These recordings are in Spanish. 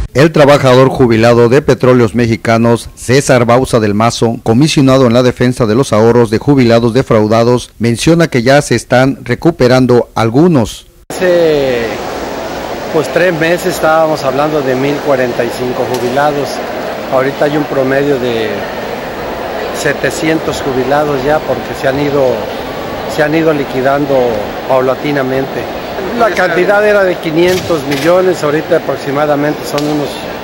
El trabajador jubilado de Petróleos Mexicanos, César Bauza del Mazo, comisionado en la defensa de los ahorros de jubilados defraudados, menciona que ya se están recuperando algunos. Hace 3 meses estábamos hablando de 1,045 jubilados, ahorita hay un promedio de 700 jubilados ya porque se han ido liquidando paulatinamente. La cantidad era de 500 millones, ahorita aproximadamente son unos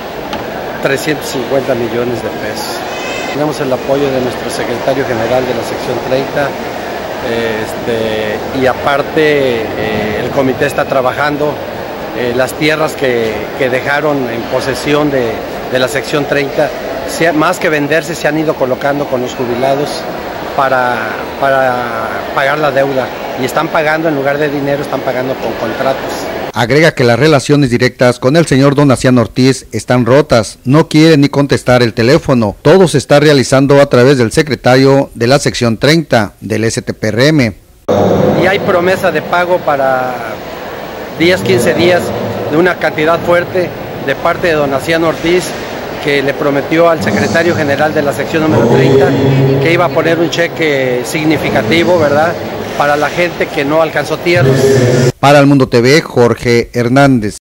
350 millones de pesos. Tenemos el apoyo de nuestro secretario general de la sección 30 y aparte el comité está trabajando las tierras que dejaron en posesión de la sección 30, más que venderse se han ido colocando con los jubilados para pagar la deuda y están pagando en lugar de dinero, están pagando con contratos. Agrega que las relaciones directas con el señor Donaciano Ortiz están rotas, no quiere ni contestar el teléfono, todo se está realizando a través del secretario de la sección 30 del STPRM. Y hay promesa de pago para 15 días de una cantidad fuerte de parte de Donaciano Ortiz, que le prometió al secretario general de la sección número 30 que iba a poner un cheque significativo, ¿verdad?, para la gente que no alcanzó tierras. Para El Mundo TV, Jorge Hernández.